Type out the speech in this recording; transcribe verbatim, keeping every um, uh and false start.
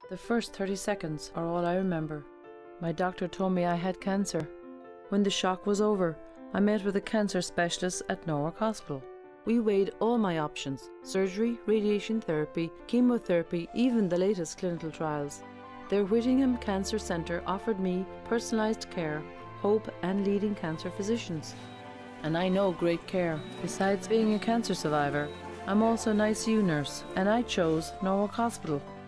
The first thirty seconds are all I remember. My doctor told me I had cancer. When the shock was over, I met with a cancer specialist at Norwalk Hospital. We weighed all my options: surgery, radiation therapy, chemotherapy, even the latest clinical trials. Their Whittingham Cancer Centre offered me personalised care, hope and leading cancer physicians. And I know great care. Besides being a cancer survivor, I'm also an I C U nurse, and I chose Norwalk Hospital.